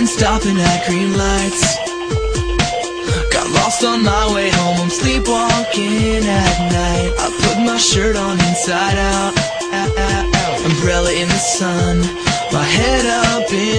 been stopping at green lights. Got lost on my way home, I'm sleepwalking at night. I put my shirt on inside out, umbrella in the sun, my head up in